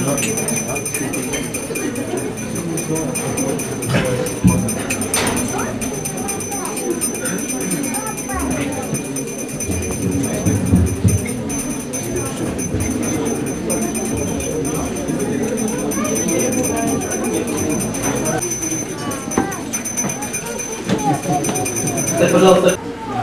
Так, пожалуйста.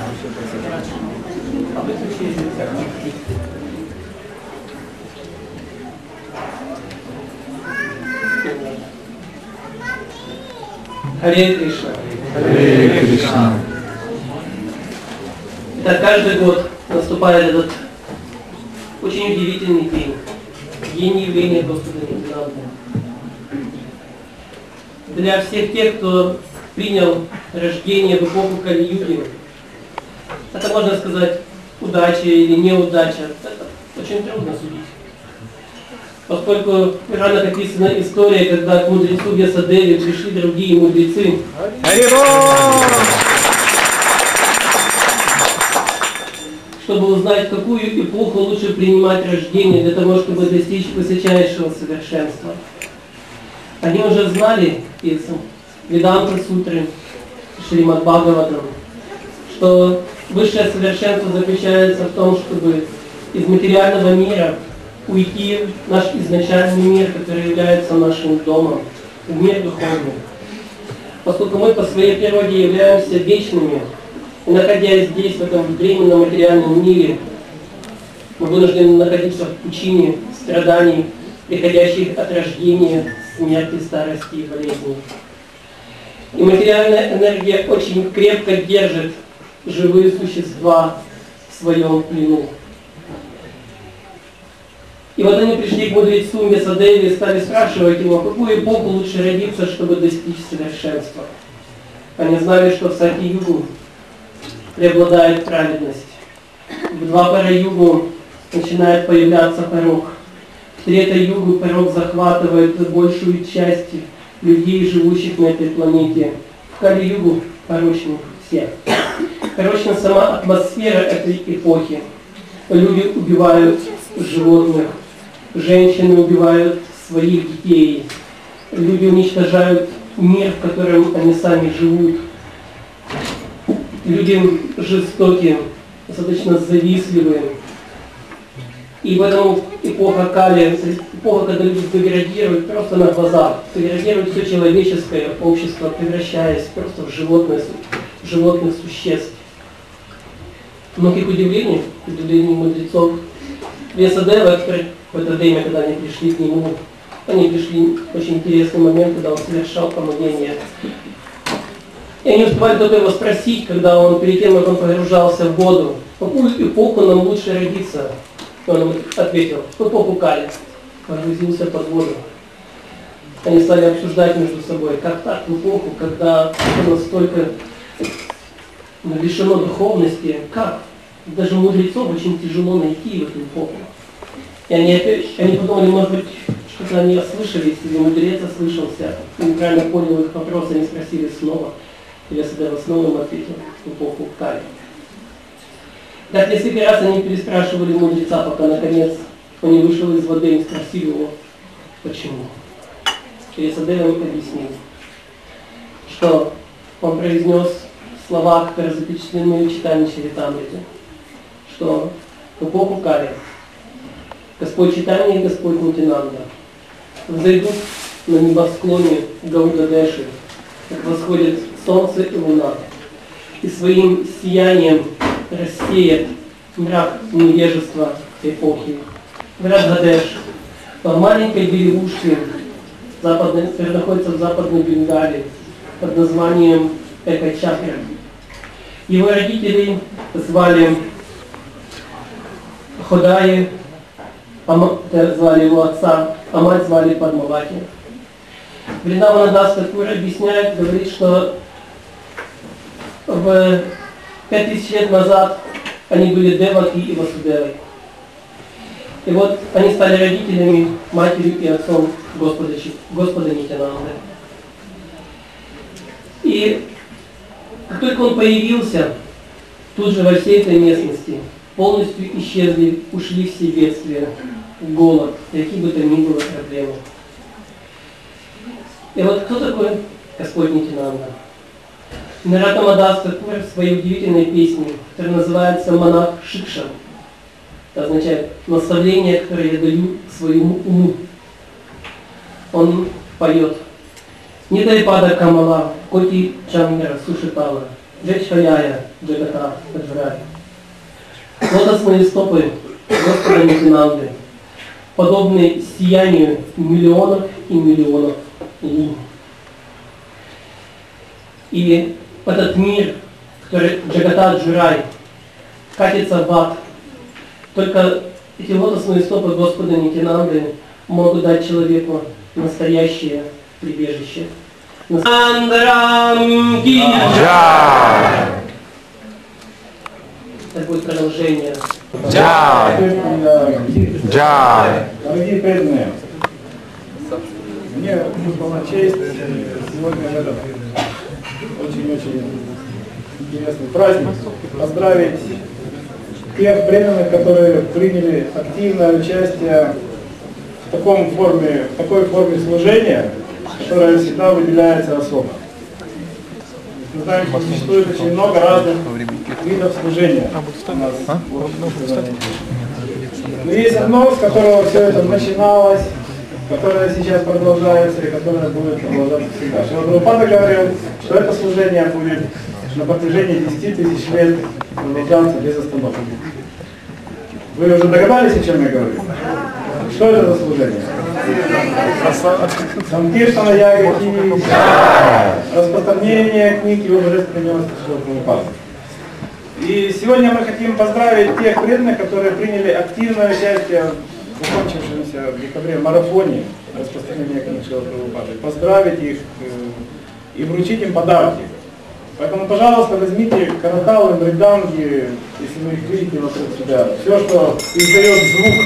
Харе Кришна. Харе Кришна. Итак, каждый год наступает этот очень удивительный день. День явления Господа Нитянанды. Для всех тех, кто принял рождение в эпоху Кали-юги, это, можно сказать, удача или неудача. Это очень трудно судить. Поскольку рано описана история, когда к мудрецу Вьясадеве пришли другие мудрецы, чтобы узнать, в какую эпоху лучше принимать рождение для того, чтобы достичь высочайшего совершенства. Они уже знали из Веданта Сутры, Шримад Бхагаватам, что высшее совершенство заключается в том, чтобы из материального мира уйти в наш изначальный мир, который является нашим домом, в мир духовный. Поскольку мы по своей природе являемся вечными, и находясь здесь, в этом временном материальном мире, мы вынуждены находиться в пучине страданий, приходящих от рождения, смерти, старости и болезней. И материальная энергия очень крепко держит живые существа в своем плену. И вот они пришли к мудрецу Вьясадеве и стали спрашивать его, в какую эпоху лучше родиться, чтобы достичь совершенства. Они знали, что в Сати-югу преобладает праведность. В Двапара-югу начинает появляться порок. В Трета-югу порок захватывает большую часть людей, живущих на этой планете. В Кали-югу порочны все. Порочна сама атмосфера этой эпохи. Люди убивают животных, женщины убивают своих детей, люди уничтожают мир, в котором они сами живут. Люди жестокие, достаточно завистливые. И в этом эпоха Кали, эпоха, когда люди деградируют просто на глазах, деградирует все человеческое общество, превращаясь просто в животных существ. Но, к их удивлению мудрецов Вьясадева, в это время, когда они пришли к нему, они пришли в очень интересный момент, когда он совершал омовение. И они успевали только его спросить, когда он, перед тем, как он погружался в воду, в какую эпоху нам лучше родиться? Он ответил, в эпоху Кали. Погрузился под воду. Они стали обсуждать между собой, как так в эпоху, когда все настолько лишено духовности, как? Даже мудрецов очень тяжело найти в эту эпоху. И они подумали, может быть, что-то они ослышались, или мудрец ослышался, неправильно понял их вопрос, они спросили снова. Вьясадева снова им ответил в эпоху Кали. Так несколько раз они переспрашивали мудреца, пока наконец он не вышел из воды и спросили его, почему. Вьясадева им объяснил, что он произнес слова, которые запечатлены в читании Чаритамрите, что в эпоху Кали Господь Чайтанья и Господь Нитянанда взойдут на небосклоне Гаудадеши, как восходит солнце и луна, и своим сиянием рассеет мрак невежества эпохи. Врадгадеш, по маленькой деревушке, которая находится в западной Бенгалии, под названием Экачакра. Его родители звали Ходаи, звали его отца, а мать звали Падмавати. Вриндавана Такур объясняет, говорит, что в 5000 лет назад они были Деваки и Васудевой. И вот они стали родителями, матерью и отцом Господа Нитянанды. И как только он появился, тут же во всей этой местности полностью ушли все бедствия, голод, какие бы то ни было проблемы. И вот кто такой Господь Нитянанда? Наратама Дас Такур в своей удивительной песне, которая называется «Монах Шикша». Это означает наставление, которое я даю своему уму. Он поет: «Нитайпада Камала, Коти Чандра Сушитала, Джечхаяя Джагата Аджрай». Лотосные стопы Господа Нитянанды подобны сиянию миллионов и миллионов лун. И этот мир, который Джагата Аджрай, катится в ад. Только эти лотосные стопы Господа Нитянанды могут дать человеку настоящее прибежище. Андрам Гиджа! Это будет продолжение. Дорогие преданные, мне выпала честь сегодня в этот очень-очень интересный праздник поздравить тех преданных, которые приняли активное участие в такой форме служения, которая всегда выделяется особо. Мы знаем, что существует очень много разных видов служения у нас. Но есть одно, с которого все это начиналось, которое сейчас продолжается и которое будет продолжаться всегда. Шрила Прабхупада говорил, что это служение будет на протяжении 10 тысяч лет продолжаться без остановки. Вы уже догадались, о чем я говорю? Что это за служение? Санкиртана Ягаки, распространение книг и божественной милости Шрилы Прабхупады. И сегодня мы хотим поздравить тех преданных, которые приняли активное участие в закончившемся в декабре марафоне распространения книг Шрилы Прабхупады. Поздравить их и вручить им подарки. Поэтому, пожалуйста, возьмите караталы, мриданги, если вы их видите вокруг себя, все, что издает звук.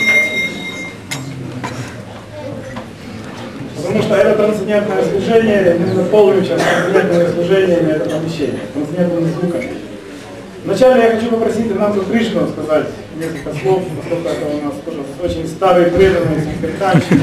Потому что это трансцендентное служение, мы наполним сейчас трансцендентное служение это помещение, трансцендентными звуками. Вначале я хочу попросить Ананду Кришну сказать несколько слов, поскольку это у нас тоже очень старый преданный спектакль.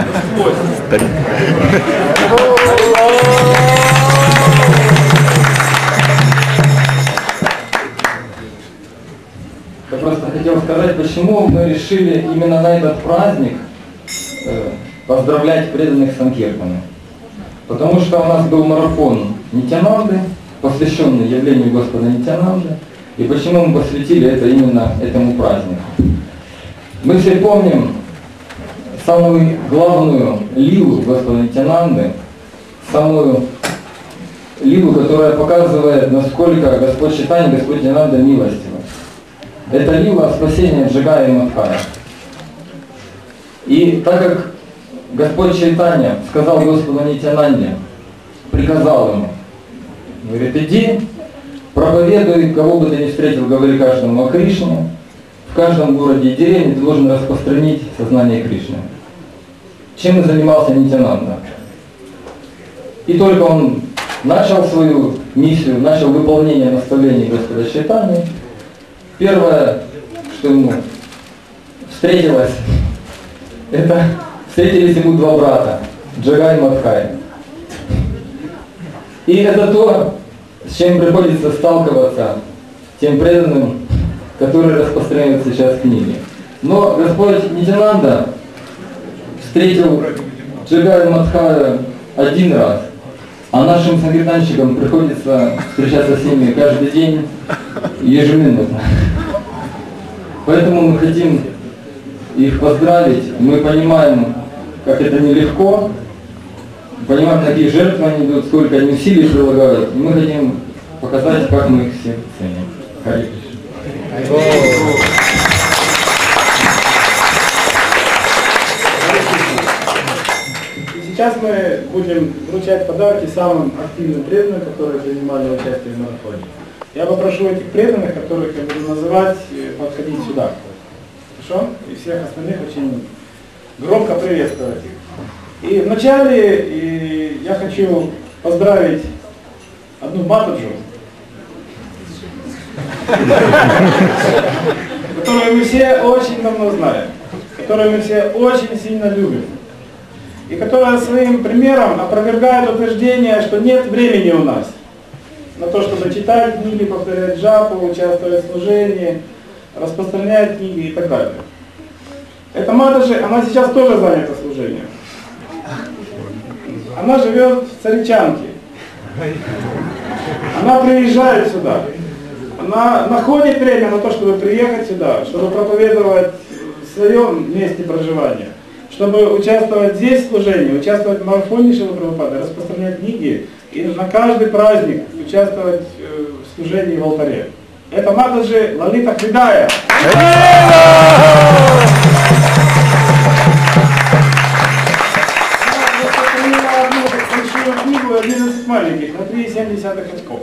Я просто хотел сказать, почему мы решили именно на этот праздник поздравлять преданных Санкиртана. Потому что у нас был марафон Нитянанды, посвященный явлению Господа Нитянанды. И почему мы посвятили это именно этому празднику? Мы все помним самую главную лилу Господа Нитянанды, самую лилу, которая показывает, насколько Господь Чайтанья, Господь Нитянанда милостивый. Это лила спасения Джагая и Мадхая. И так как Господь Чайтанья сказал Господу Нитянанде, приказал ему, говорит: иди, проповедуй, кого бы ты ни встретил, говори каждому о Кришне, в каждом городе и деревне ты должен распространить сознание Кришны. Чем и занимался Нитянанда. И только он начал свою миссию, начал выполнение наставлений Господа Чайтаньи, первое, что ему встретилось, это встретились ему два брата, Джагай и Мадхай. И это то, с чем приходится сталкиваться тем преданным, которые распространяют сейчас книги. Но Господь Нитянанда встретил Джагая и Мадхая один раз, а нашим санкиртанщикам приходится встречаться с ними каждый день, ежеминутно. Поэтому мы хотим их поздравить. Мы понимаем, как это нелегко, понимаем, какие жертвы они идут, сколько они усилий прилагают. И мы хотим показать, как мы их всех ценим. Харе Кришна. Сейчас мы будем вручать подарки самым активным преданным, которые принимали участие в марафоне. Я попрошу этих преданных, которых я буду называть, подходить сюда. Хорошо? И всех остальных очень громко приветствовать их. И вначале я хочу поздравить одну Матаджу, которую мы все очень давно знаем. которую мы все очень сильно любим, и которая своим примером опровергает утверждение, что нет времени у нас на то, чтобы читать книги, повторять джапу, участвовать в служении, распространять книги и так далее. Эта Матаджи, она сейчас тоже занята служением. Она живет в Царичанке. Она приезжает сюда. Она находит время на то, чтобы приехать сюда, чтобы проповедовать в своем месте проживания, чтобы участвовать здесь в служении, участвовать в марафоне Шрилы Прабхупады, распространять книги и на каждый праздник участвовать в служении в алтаре. Это Матаджи Лалита Хридая. Книгу 11 маленьких на 3,7 очков.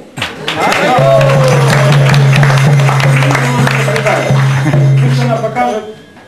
Пусть она покажет.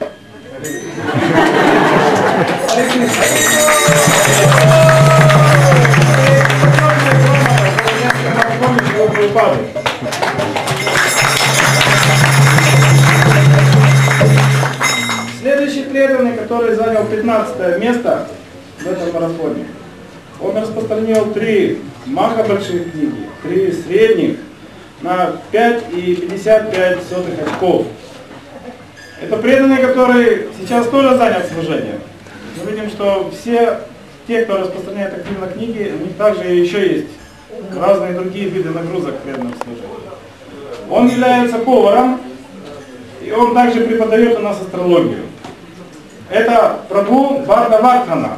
Следующий преданный, который занял 15 место в этом марафоне, он распространил 3 маха больших книги, 3 средних на 5,55 очков. Это преданный, который сейчас тоже занят служением. Мы видим, что все те, кто распространяет активно книги, у них также еще есть разные другие виды нагрузок в преданном служении. Он является поваром, и он также преподает у нас астрологию. Это Прабху Бардавардхана.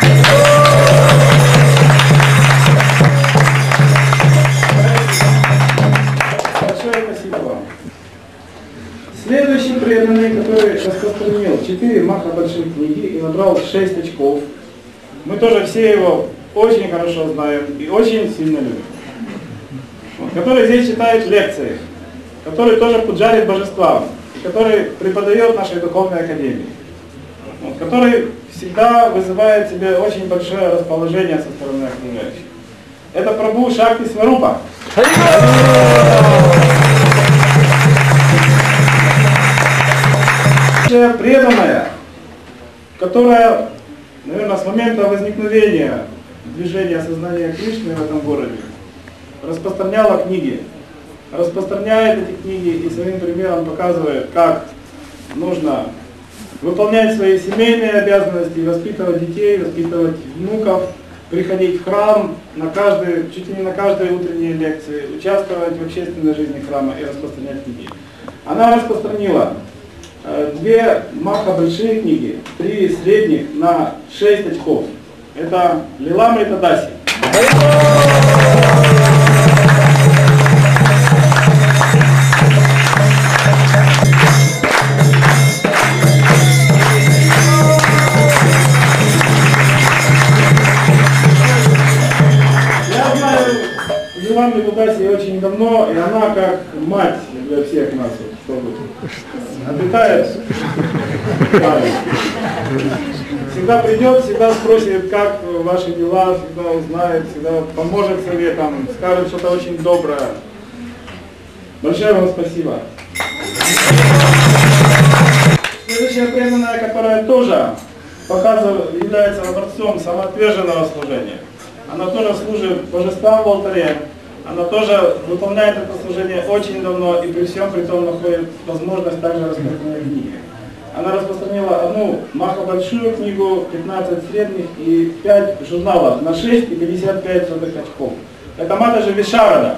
Большое спасибо вам. Следующий преданный, который распространил 4 маха больших книги и набрал 6 очков, мы тоже все его очень хорошо знаем и очень сильно любим. Который здесь читает лекции, который тоже пуджарит божествам, который преподает в нашей духовной академии, который всегда вызывает в себе очень большое расположение со стороны окружающих. Это Прабху Шакти Сварупа. Преданная, которая, наверное, с момента возникновения движения сознания Кришны в этом городе распространяла книги, распространяет эти книги и своим примером показывает, как нужно выполнять свои семейные обязанности, воспитывать детей, воспитывать внуков, приходить в храм на чуть ли не на каждой утренней лекции, участвовать в общественной жизни храма и распространять книги. Она распространила 2 маха большие книги, 3 средних на 6 очков. Это Лиламрита Даси. Я знаю Лиламриту Даси очень давно, и она как мать для всех нас, чтобы обитает. Всегда придет, всегда спросит, как ваши дела, всегда узнает, всегда поможет советом, скажет что-то очень доброе. Большое вам спасибо. Следующая преданная, которая тоже является образцом самоотверженного служения. Она тоже служит божествам в алтаре. Она тоже выполняет это служение очень давно и при всем при том находит возможность также распространять книги. Она распространила 1 маха большую книгу, 15 средних и 5 журналов на 6,55 очков. Это Матаджи Вишарада.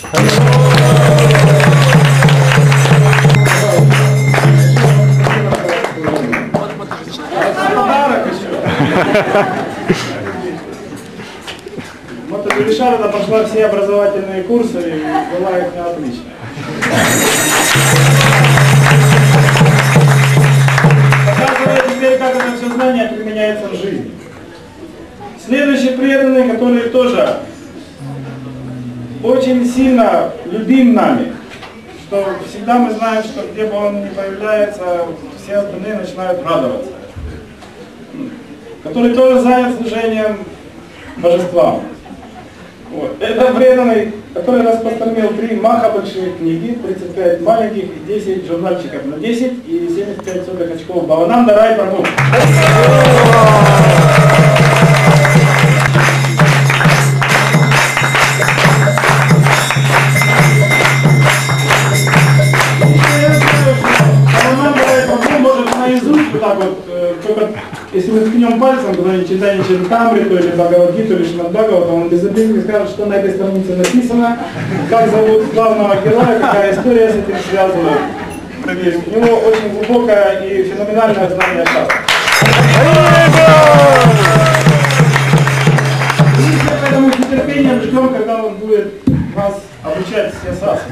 Подарок еще. Матаджи Вишарада пошла все образовательные курсы и была их на отлично. Показывает теперь, как это все знание применяется в жизни. Следующий преданный, который тоже очень сильно любим нами, что всегда мы знаем, что где бы он ни появляется, все остальные начинают радоваться. Который тоже занят служением божествам. Вот. Это преданный который распространил 3 маха большие книги, 35 маленьких и 10 журнальчиков на 10 и 75 сотых очков. Бхавананда Рай Прабху. Бхавананда Рай Прабху может наизусть вот так вот, только если мы ткнем пальцем, когда не читаем Чаритамриту или Бхагавад-гиту или Шримад Бхагаватам, он без обидки скажет, что на этой странице написано, как зовут главного героя, какая история с этим связана. У него очень глубокое и феноменальное знание шастр. Поэтому с нетерпением ждем, когда он будет нас обучать все сасы.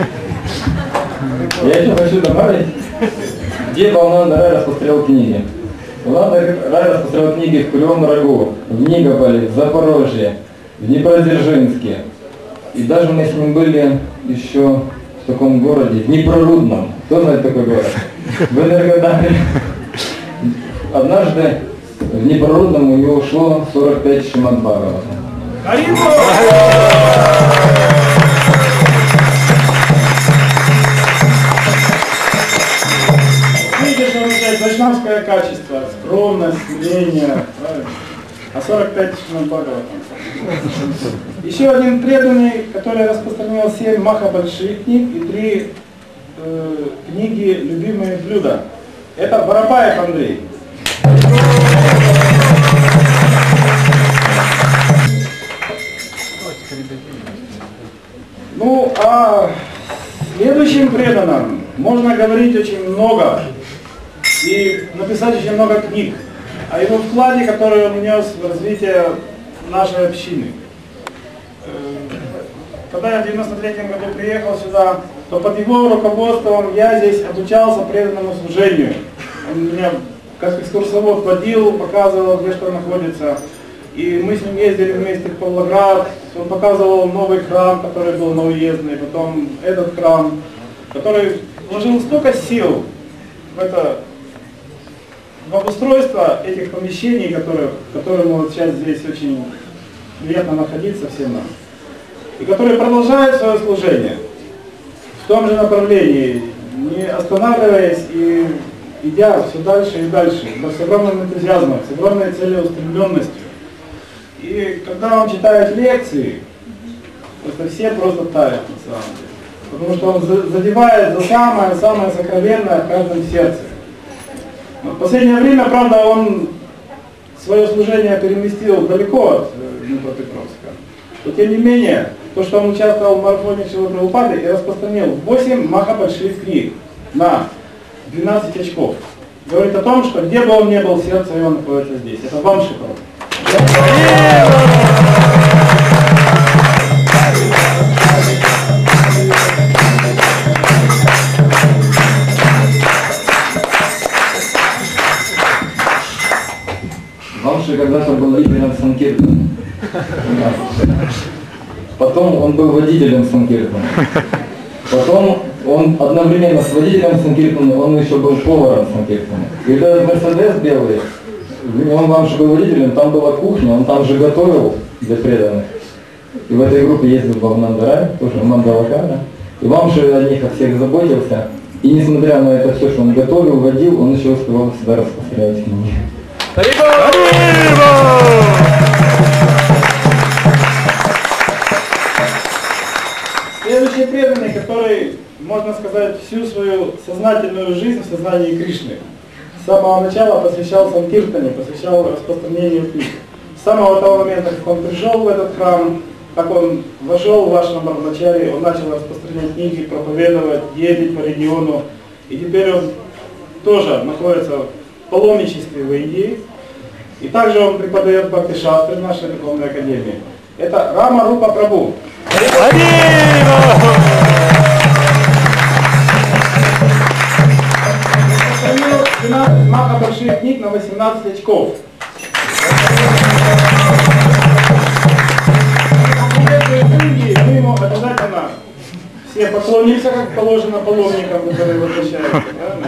Я еще хочу добавить, где Бхавананда Рай распространял книги. Бхавананда Рай распространял книги в Кривом Рогу, в Нигаполе, в Запорожье, в Днепродзержинске. И даже мы с ним были еще в таком городе, Днепрорудном. Кто знает такой город? В Энергодаре. Однажды в Днепрорудном у него ушло 45 Шримад Бхагаватам. Видите, что означает вайшнавское качество, скромность, смирение, правильно? А 45 Шримад Бхагаватам. Еще один преданный, который распространял 7 маха больших книг и 3 книги «Любимые блюда». Это Воропаев Андрей. Ну, а следующим преданным можно говорить очень много и написать очень много книг о его вкладе, который он внес в развитие нашей общины. Когда я в 93-м году приехал сюда, то под его руководством я здесь обучался преданному служению. Он меня как экскурсовод водил, показывал, где что находится. И мы с ним ездили вместе в Павлоград. Он показывал новый храм, который был на уездный, потом этот храм, который вложил столько сил в обустройство этих помещений, которые вот сейчас здесь очень приятно находиться всем нам. И которые продолжают свое служение в том же направлении, не останавливаясь и идя все дальше и дальше, с огромным энтузиазмом, с огромной целеустремленностью. И когда он читает лекции, просто все просто тают на самом деле. Потому что он задевает за самое сокровенное в каждом сердце. Но в последнее время, правда, он свое служение переместил далеко от Днепропетровска. Но тем не менее, то, что он участвовал в марафоне Шрилы Прабхупады и распространил 8 маха больших книг на 12 очков, говорит о том, что где бы он ни был, сердце его находится здесь. Это вам шикарно. Вамши когда-то был лидером Санкиртана. Потом он был водителем Санкиртана. Потом он одновременно с водителем Санкиртана, он еще был поваром Санкиртана. И этот Мерседес белый, он Вамши был водителем, там была кухня, он там же готовил для преданных. И в этой группе ездил Бхавананда Рай, тоже Мандалакара. И Вамши о них о всех заботился. И несмотря на это все, что он готовил, водил, он еще успевал всегда распространять книги. Следующий преданный, который, можно сказать, всю свою сознательную жизнь в сознании Кришны с самого начала посвящал Санкиртане, посвящал распространению книг. С самого того момента, как он пришел в этот храм, как он вошел в Вашна Брахмачари, он начал распространять книги, проповедовать, ездить по региону. И теперь он тоже находится в паломничестве в Индии. И также он преподает Бхакти-шастры в нашей духовной академии. Это Рама Рупа Прабху. 12 маха больших книг на 18 очков. Мы ему обязательно все поклонимся, как положено паломникам, которые возвращаются,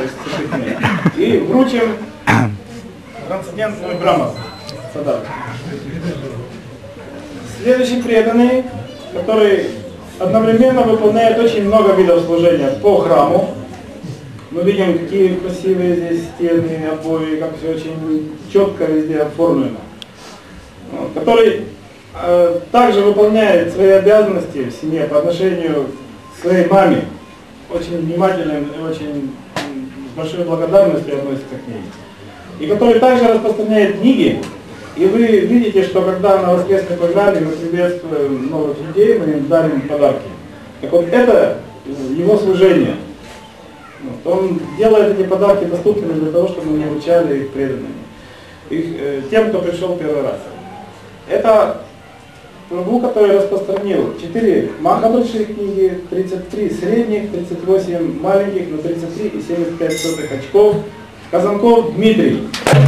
и вручим трансцендентную грамоту. Следующий преданный, который одновременно выполняет очень много видов служения по храму. Мы видим, какие красивые здесь стены, обои, как все очень четко везде оформлено. Который также выполняет свои обязанности в семье по отношению к своей маме. Очень внимательно и очень с большой благодарностью относится к ней. И который также распространяет книги. И вы видите, что когда на воскресной программе мы приветствуем новых людей, мы им дарим подарки. Так вот это его служение. Он делает эти подарки доступными для того, чтобы мы научали их преданными. Тем, кто пришел первый раз. Это Прабху, который распространил 4 маха больших книги, 33 средних, 38 маленьких, на 33,75 очков. Казанков Дмитрий.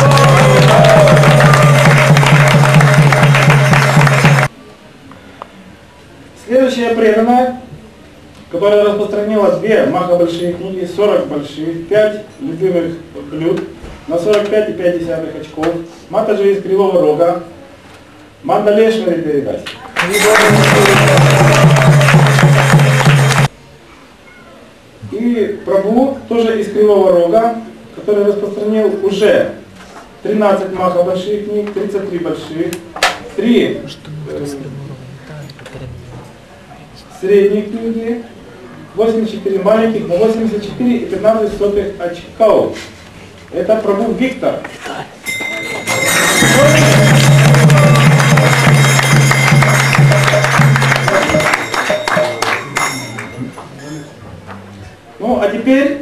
Следующая преданная, которая распространила 2 маха большие книги, 40 больших, 5 любимых блюд, на 45,5 очков. Матаджи из Кривого Рога. Мандалешвари передаст. И Прабху, тоже из Кривого Рога, который распространил уже 13 маха больших книг, 33 больших, 3 средних книги, 84 маленьких, на 84,15 очков. Это Прабху Виктор. Ну, а теперь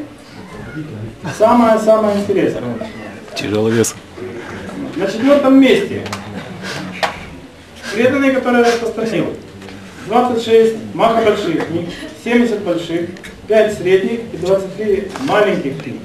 самое интересное. Тяжеловес. На 4-м месте преданный, который распространил 26 маха больших книг, 70 больших, 5 средних и 23 маленьких книг.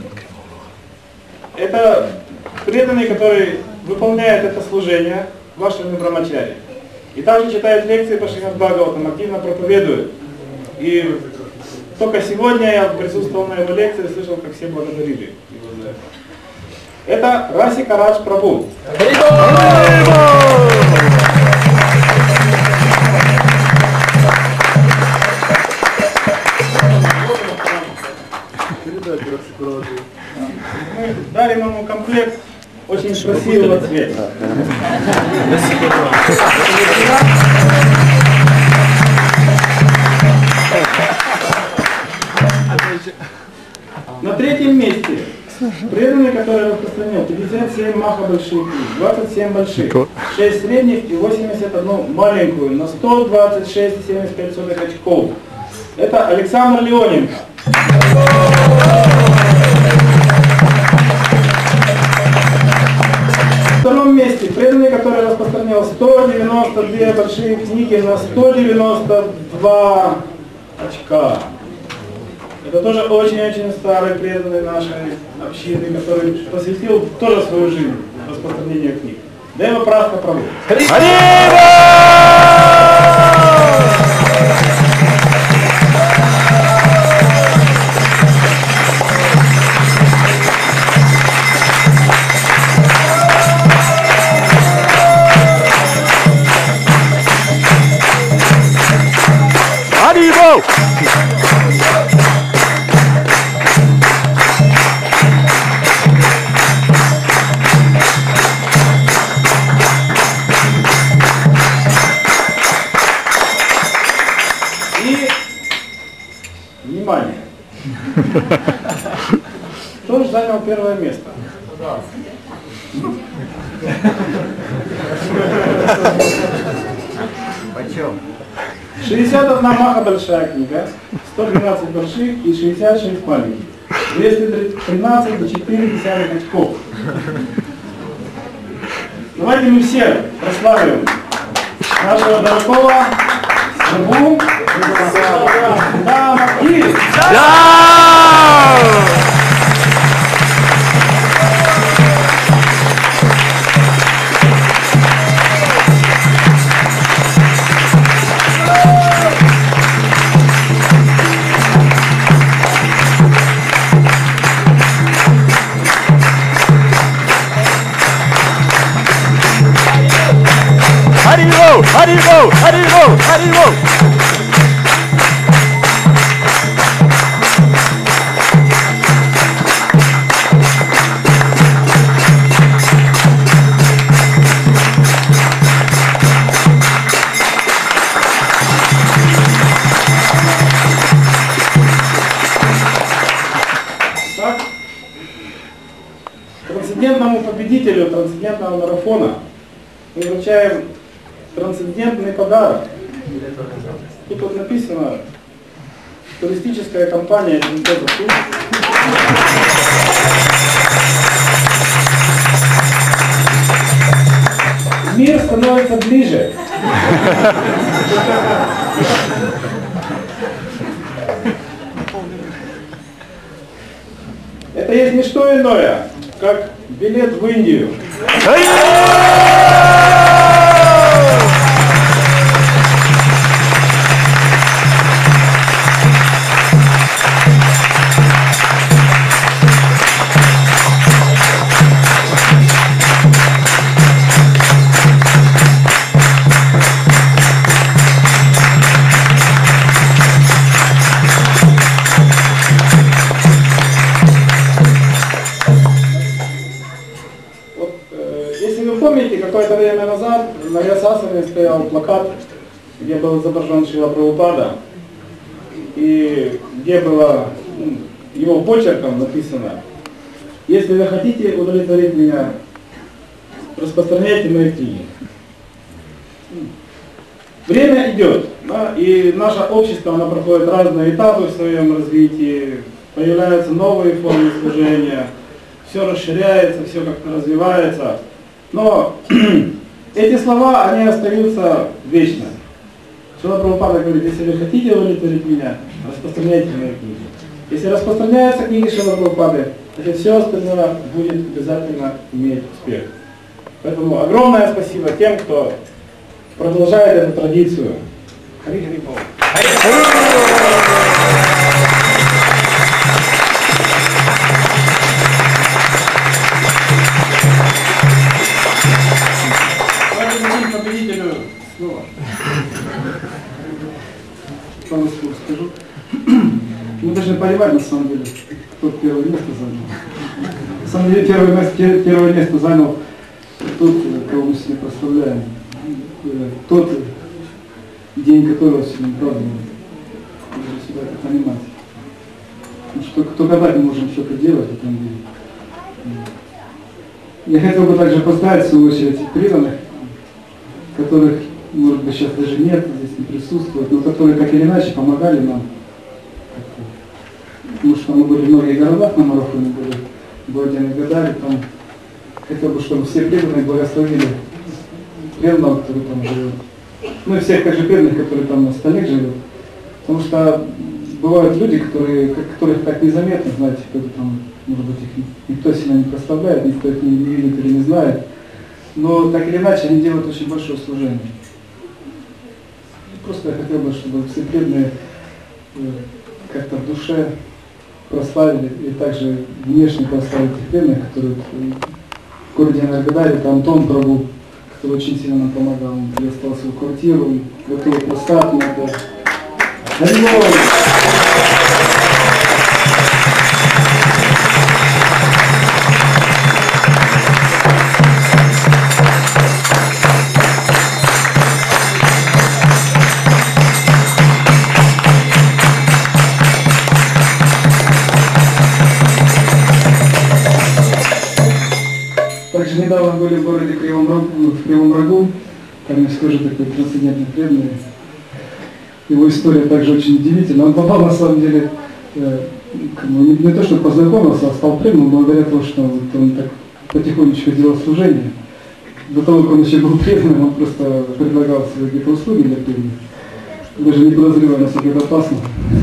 Это преданный, который выполняет это служение в вашем брамачаре. И также читает лекции по Шримад Бхагаватам, активно проповедует. И только сегодня я присутствовал на его лекции и слышал, как все благодарили его за это. Это Расика Радж Прабху. Мы дарим ему комплект очень красивого цвета. На 3-м месте преданный, который распространил 57 маха больших книг, 27 больших, 6 средних и 81 маленькую, на 126,75 очков. Это Александр Леоненко. На 2-м месте преданный, который распространил 192 большие книги на 192 очка. Это тоже очень-очень старый преданный нашей общины, который посвятил тоже свою жизнь распространению книг. Дева Праска Прабху. Внимание! Кто же занял первое место? 61 маха большая книга, 112 больших и 66 маленьких. 213,4 очков. Давайте мы все прославим нашего дорогого Прабху. Haribol, Haribol, Haribol, Haribol. победителю трансцендентного марафона мы вручаем трансцендентный подарок. Тут вот написано туристическая компания Джинкоза Тур. Мир становится ближе. Это есть не что иное, как билет в Индию. Какое-то время назад на Вьясасане стоял плакат, где был изображен Шрила Прабхупада, и где было его почерком написано: если вы хотите удовлетворить меня, распространяйте мои книги. Время идет, да, и наше общество, оно проходит разные этапы в своем развитии, появляются новые формы служения, все расширяется, все как-то развивается. Но эти слова, они остаются вечно. Шрила Прабхупада говорит: если вы хотите удовлетворить меня, распространяйте мои книги. Если распространяются книги Шрилы Прабхупады, значит все остальное будет обязательно иметь успех. Поэтому огромное спасибо тем, кто продолжает эту традицию. Хари-хари Богу. Победителю снова. Пару слов скажу. Мы должны понимать, на самом деле, кто первое место занял. На самом деле, первое место занял тот, кого мы сегодня прославляем. Тот день, которого сегодня празднуем. Мы должны всегда это понимать. Что только так мы можем что-то делать в этом деле. Я хотел бы также поздравить, в свою очередь, преданных, которых, может быть, сейчас даже нет, здесь не присутствуют, но которые так или иначе помогали нам. Потому что мы были в многих городах на марафоне, были в городе Нагадаре, там хотел бы, чтобы все преданные благословили преданного, который там живет. Ну и всех также преданных, которые там на остальных живут. Потому что бывают люди, которых так незаметно, знаете, кто-то там, может быть, их никто сильно не прославляет, никто их не видит или не знает. Но так или иначе они делают очень большое служение. Просто я хотел бы, чтобы все преданные как-то в душе прославили и также внешне прославили тех преданных, которые в городе Нагадаре, там Антон Прабу, который очень сильно нам помогал, он перестал свою квартиру, он готовил просад, Также недавно были в городе Кривом Рогу, там есть тоже такой трансцендентный преданный. Его история также очень удивительна. Он попал на самом деле, не то что познакомился, а стал преданным благодаря тому, что он так потихонечку делал служение. До того, как он еще был преданным, он просто предлагал свои какие-то услуги для преданных, даже не подозревая, насколько это опасно.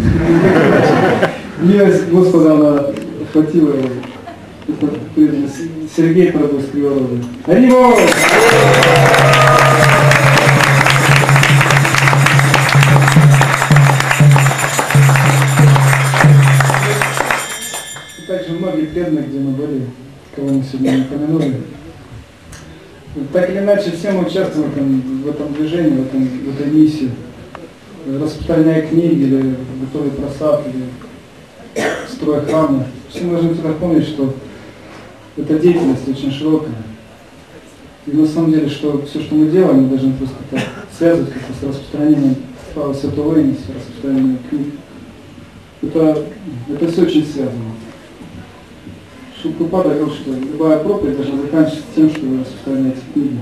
Милость Господа, она хватила его. Сергей Прабу из Кривого Рога. Хари-Богу! Также многие преданные, где мы были, кого мы сегодня не упомянули. Так или иначе, все мы участвуем в этом движении, в этой миссии. Распространяя книги, или готовя просад, или строя храмы. Все мы должны всегда помнить, что эта деятельность очень широкая. И на самом деле, что все, что мы делаем, мы должны просто связывать как-то с распространением славы Святого имени, с распространением книг. Это все очень связано. Прабхупада говорил, что любая проповедь должна заканчиваться тем, что вы распространяете книги.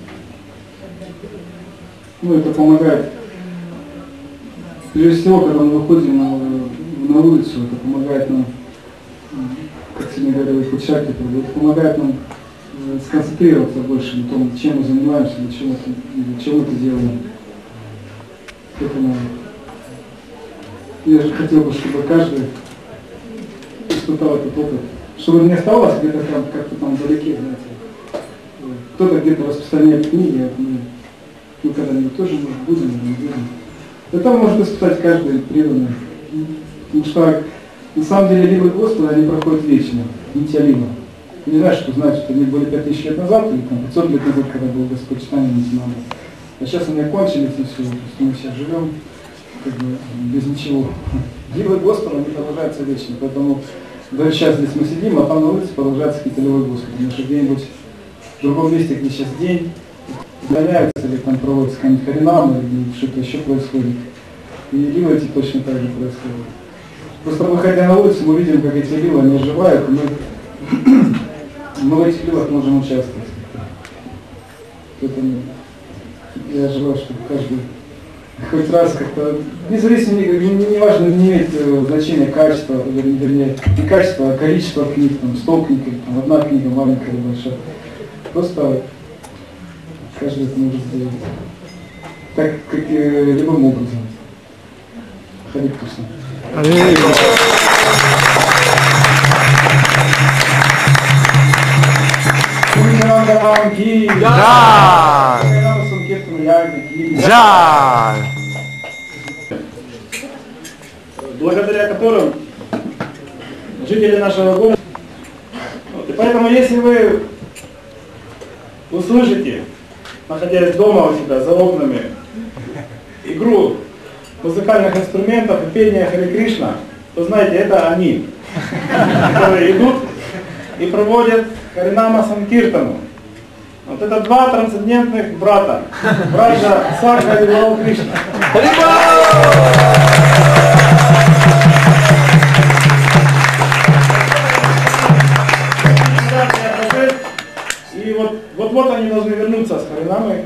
Ну, это помогает. Прежде всего, когда мы выходим на улицу, это помогает нам, как сегодня говорили, это помогает нам сконцентрироваться больше на том, чем мы занимаемся, для чего мы это делаем. Поэтому я же хотел бы, чтобы каждый испытал этот опыт. Чтобы не осталось где-то там, как-то там вдалеке, знаете. Кто-то где-то распространяет книги, а мы когда-нибудь тоже, может, будем или не будем. Это может испытать каждый преданный. Потому что на самом деле ливы Господа, они проходят вечно, нетерпимо. Ты не знаешь, что значит, они были 5000 лет назад, или там 500 лет назад, когда был Господь читание Нитянанда. А сейчас они окончились и все, то есть мы сейчас живем как бы без ничего. Ливы Господа, они продолжаются вечно, поэтому даже сейчас здесь мы сидим, а там на улице продолжается какие-то ливы Господа. Потому что где-нибудь в другом месте, где сейчас день, удаляются или там проводится какая-нибудь харинама, или что-то еще происходит. И ливы эти точно так же происходят. Просто выходя на улицу, мы видим, как эти ливы, они оживают, и мы в этих ливах можем участвовать. Поэтому я желаю, чтобы каждый хоть раз как-то, независимо, не важно, не имеет значения качества, вернее, не качество, а количество книг, там, 100 книг, там, одна книга, маленькая или большая. Просто каждый это может сделать. Так, как и любым образом. Хари Кришна. Благодаря которым жители нашего города. Вот, и поэтому, если вы услышите, находясь дома у себя за окнами, игру музыкальных инструментов и пение Хари Кришна, то знаете, это они, которые идут и проводят Харинама Санкиртану. Вот это два трансцендентных брата. Братья Сакха и Лау Кришна. И вот они должны вернуться с Харинамой.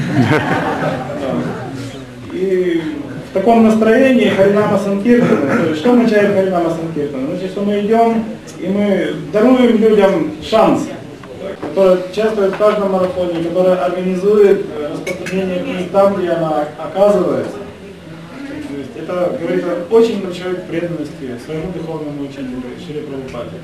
И в таком настроении Харинама Санкиртана. Что означает Харинама Санкиртана? Значит, что мы идем и мы даруем людям шанс, который участвует в каждом марафоне, который организует распространение книг там, где она оказывается. То есть это говорит о очень большой преданности своему духовному учителю Шри Прабхупаде.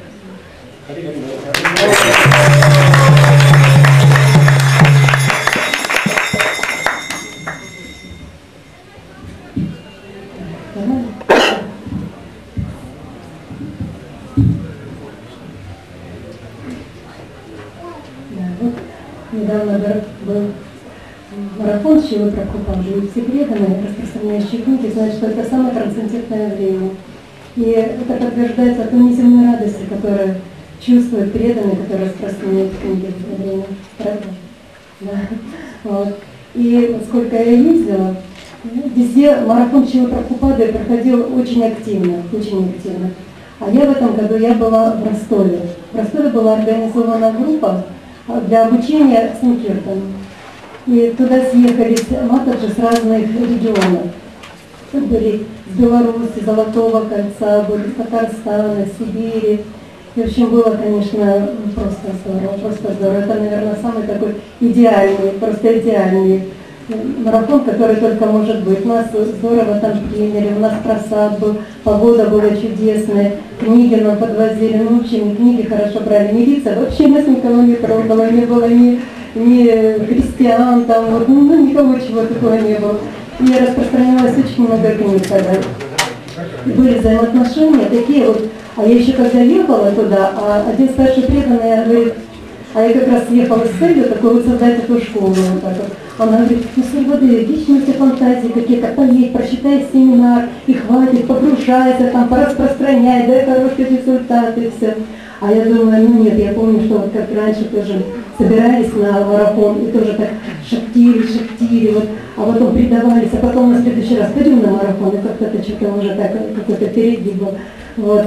Недавно был марафон Шрилы Прабхупады, и все преданные, распространяющие книги, знают, что это самое трансцендентное время. И это подтверждается той неземной радости, которую чувствуют преданные, которые распространяют книги в это время. Правда? Да. Вот. И сколько я ездила, везде марафон Шрилы Прабхупады проходил очень активно, очень активно. А я в этом году была в Ростове. В Ростове была организована группа для обучения Санкиртану. И туда съехались матаджи с разных регионов. Тут были с Беларуси, Золотого кольца, были с Татарстана, Сибири. И в общем было, конечно, просто здорово, просто здорово. Это, наверное, самый такой идеальный, просто идеальный марафон, который только может быть. Нас здорово там приняли, у нас просад был, погода была чудесная, книги нам подвозили, ну, в общем, книги хорошо брали, милиция, вообще нас никого не трогала, не было ни христиан, там, вот, ну, никого чего такого не было. И распространялось очень много книг тогда. И были взаимоотношения такие вот, а я еще когда ехала туда, один старший преданный говорит, а я как раз ехала с целью такой вот создать эту школу, вот так вот. Она говорит, ну, Свободы, вечные все фантазии какие-то, поедь, прочитай семинар, и хватит, погружайся, там, пораспространяй, дай хорошие результаты, и все. А я думаю, ну нет, я помню, что вот как раньше тоже собирались на марафон, и тоже так шептили, вот, а потом предавались, а потом на следующий раз пойдем на марафон, и как-то это что-то уже так, какой-то перегиб был. Вот.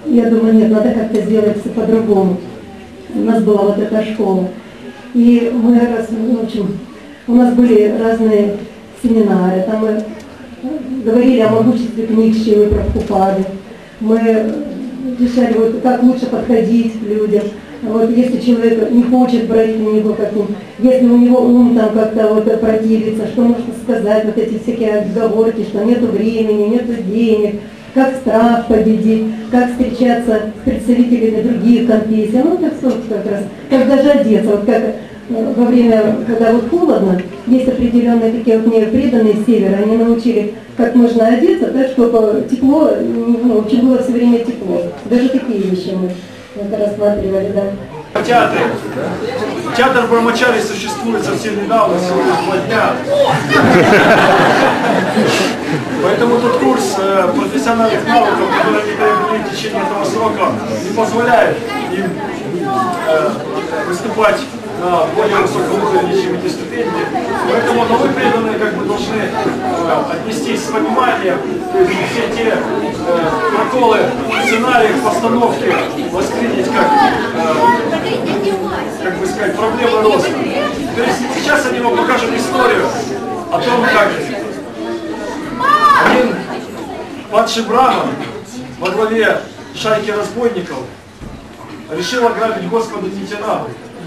я думаю, нет, надо как-то сделать все по-другому. У нас была вот эта школа. И мы, в общем, у нас были разные семинары, там мы говорили о могуществе книг Шилы Прабхупады. Мы решали, вот, как лучше подходить к людям. Вот, если человек не хочет брать книгу, если у него ум там как-то вот противится, что нужно сказать, вот эти всякие отговорки, что нету времени, нету денег, как страх победить, как встречаться с представителями других конфессий. Ну, так как раз, как даже одеться, вот как во время, когда вот холодно, есть определенные такие вот мне преданные с севера, они научили, как можно одеться, так, чтобы тепло, ну, в общем, было все время тепло. Даже такие вещи мы это рассматривали, да. Театр Брамачари существует совсем недавно, всего лишь 2 дня. Поэтому тот курс профессиональных навыков, который они приобрели в течение этого срока, не позволяет им выступать на более высоком уровне, чем эти ступеньки. Поэтому новые преданные должны отнестись с пониманием, то есть все те проколы сценариев, постановки воспринять как бы сказать, проблемы роста. То есть сейчас они вам покажут историю о том, как один падший браман во главе шайки разбойников решил ограбить Господа Нитянанду.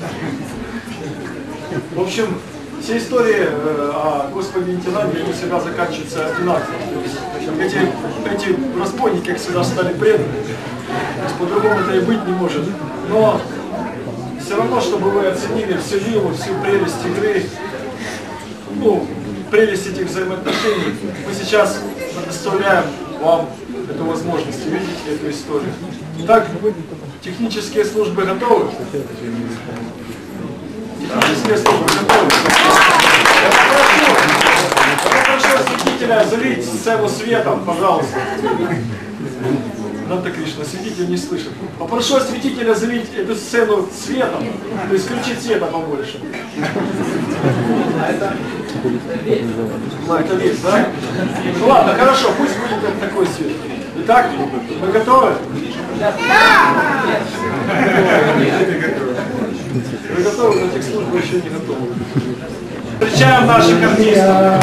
В общем, все истории о Господе Нитянанде не всегда заканчиваются одинаково. Эти разбойники, как всегда, стали преданными. По-другому это и быть не может. Но все равно, чтобы вы оценили всю силу, всю прелесть игры, ну, прелесть этих взаимоотношений, мы сейчас предоставляем вам эту возможность увидеть эту историю. Итак, технические службы готовы? Технические службы готовы. Я прошу осветителя залить сцену светом, пожалуйста. Нанда Кришна, осветитель не слышит. Попрошу осветителя залить эту сцену светом, то есть включить света побольше. Это весь, да? Ну ладно, хорошо, пусть будет такой свет. Итак, вы готовы? Да! Вы готовы, но техслужба еще не готовы. Встречаем наших артистов.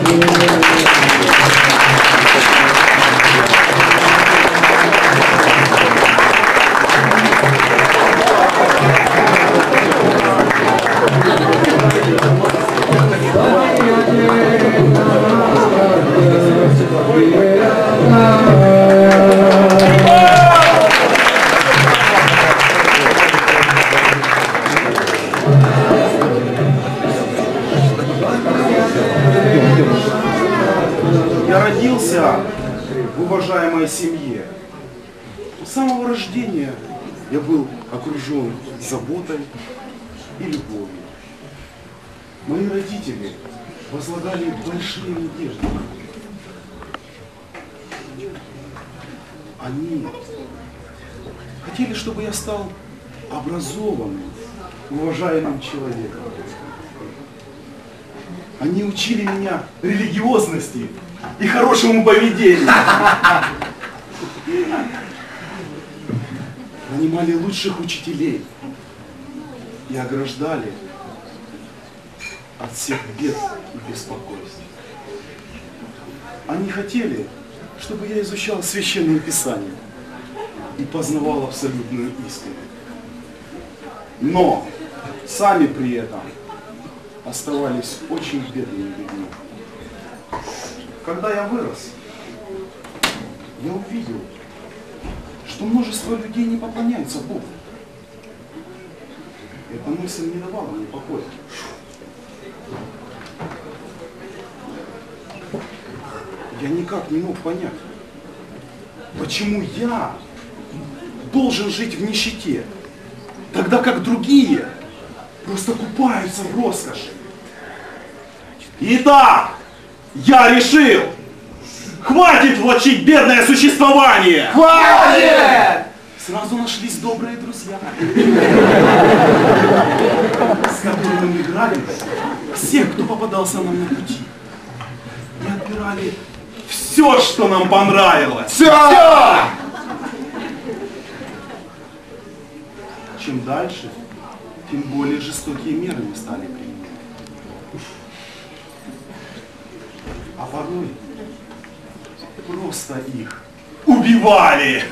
Я родился в уважаемой семье. С самого рождения я был окружен заботой и любовью. Мои родители возлагали большие надежды. Они хотели, чтобы я стал образованным, уважаемым человеком. Они учили меня религиозности и хорошему поведению. Нанимали лучших учителей и ограждали от всех бед и беспокойств. Они хотели, чтобы я изучал Священное Писание и познавал абсолютную истину. Но сами при этом оставались очень бедными людьми. Когда я вырос, я увидел, что множество людей не поклоняются Богу. Эта мысль не давала мне покоя. Я никак не мог понять, почему я должен жить в нищете, тогда как другие просто купаются в роскоши. Итак, я решил, хватит влачить бедное существование! Хватит! Сразу нашлись добрые друзья, с которыми мы играли всех, кто попадался нам на пути. Мы отбирали все, что нам понравилось. Все! чем дальше, тем более жестокие меры мы стали применять. А порой просто их убивали.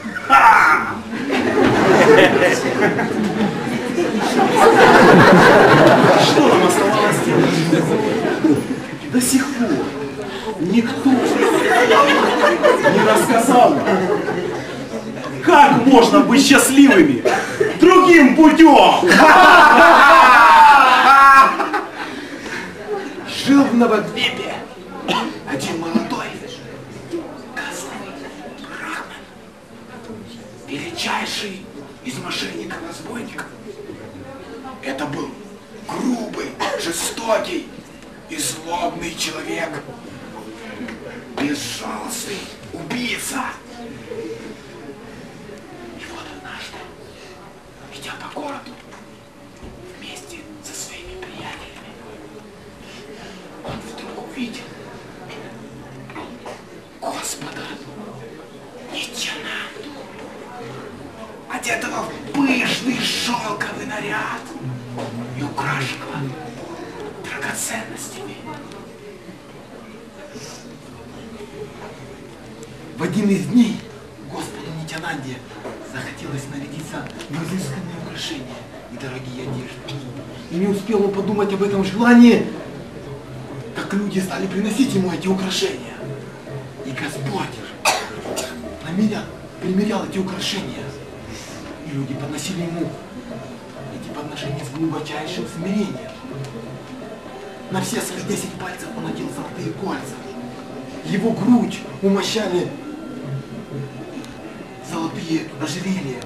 Что нам оставалось делать? До сих пор никто не рассказал нам, как можно быть счастливыми другим путем. Жил в Новодвипе один молодой козловый брахман, величайший из мошенников-разбойников. Это был грубый, жестокий и злобный человек, безжалостный убийца. И вот однажды, идя по городу вместе со своими приятелями, он вдруг увидел Господа Нитянанду, одетого в пышный шелковый наряд и украшенного драгоценностями. В один из дней Господу Нитянанде захотелось нарядиться в изысканные украшения и дорогие одежды. И не успел он подумать об этом желании, как люди стали приносить ему эти украшения. И Господь примерял эти украшения. И люди подносили ему эти подношения с глубочайшим смирением. На все свои 10 пальцев он надел золотые кольца. Его грудь умощали золотые ожерелья,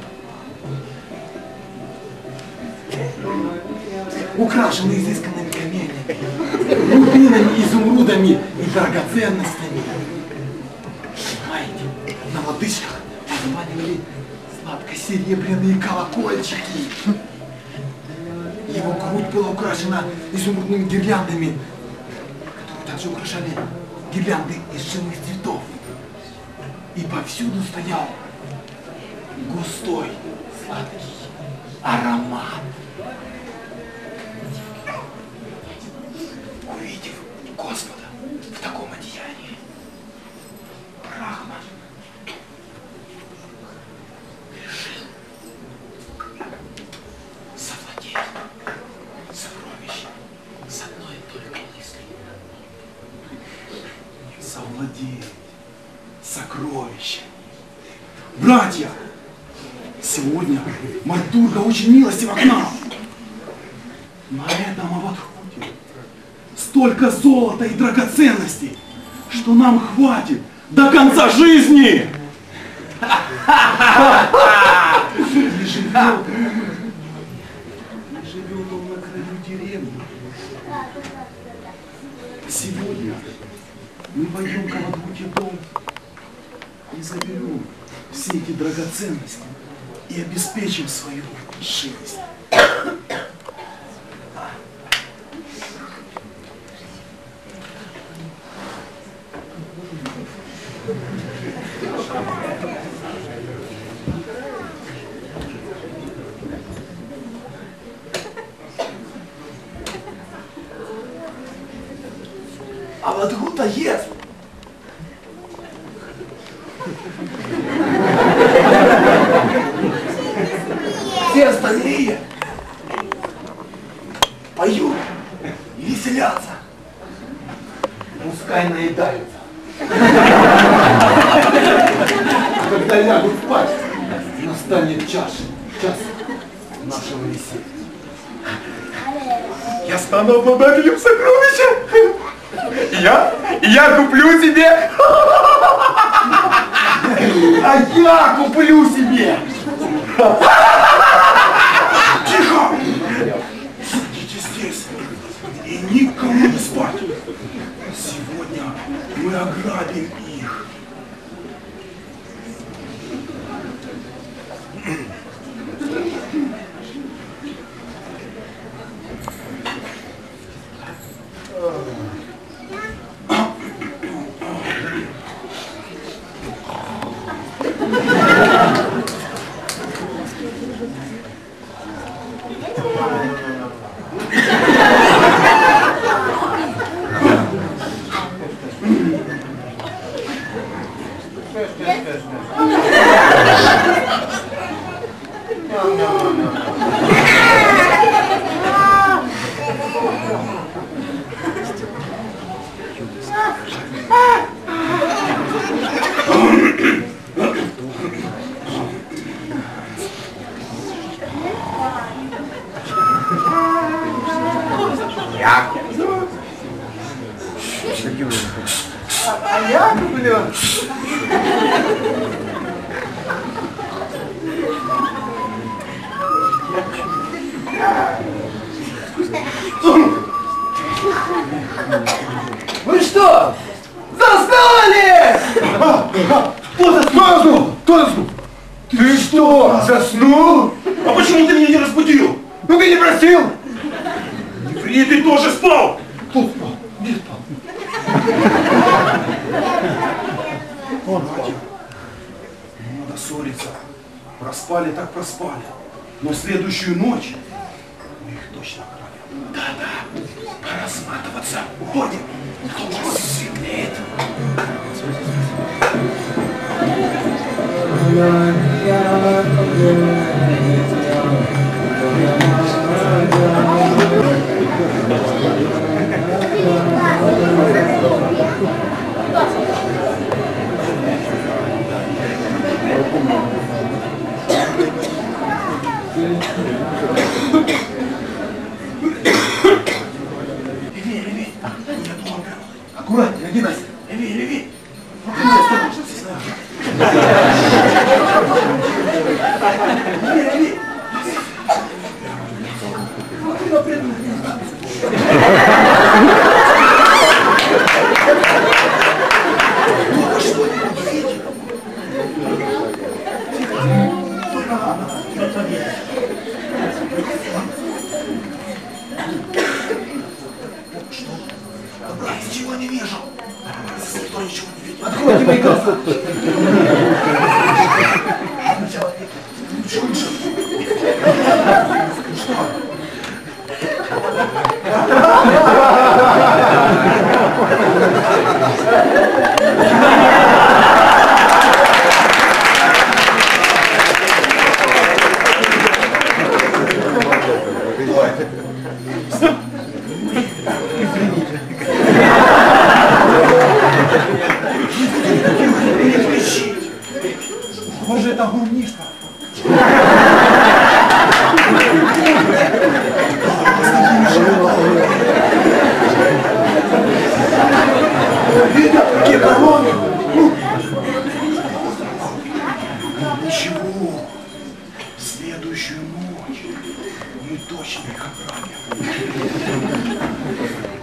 украшенные изысканными камнями, рубинами, изумрудами и драгоценностями. Знаете, на лодыжках позванивали сладко-серебряные колокольчики. Его грудь была украшена изумрудными гирляндами, которые также украшали гирлянды из живых цветов. И повсюду стоял густой, сладкий аромат. Увидев Господа в таком одеянии, Брахман решил завладеть сокровищем с одной только мыслью. Завладеть сокровищем. Братья, сегодня мать Дурга очень милостива к нам. На этом Авадхуте столько золота и драгоценностей, что нам хватит до конца жизни. И живет он на краю деревни. Сегодня мы пойдем к Авадхуте дом и заберем все эти драгоценности и обеспечим свою жизнь. Авадхута ест. Все остальные поют и веселятся. Пускай наедаются. Когда лягут спать, настанет час нашего веселья. Я стану обладателем сокровища. Я куплю себе. А я куплю себе. Тихо! Сидите здесь и никому не спать. Сегодня мы ограбим их. Як? А як, блін? Вы что? Заснули? Кто заснул? Кто заснул? Ты что, заснул? А почему ты меня не разбудил? Ну ты не просил? И ты тоже спал? Кто спал? Где спал? Он спал. Не надо ссориться. Проспали так проспали. Но следующую ночь мы их точно ограбим. Да-да. Пора сматываться. Уходим. Уже светлеет. Леви, я думал, аккуратнее, один раз. Леви. Леви. Ничего не вижу. Никто ничего не видит. Откройте мои глаза. Боже, это гумнишка. Видно, какие короны. Ничего. В следующую ночь мы точно их ограбим.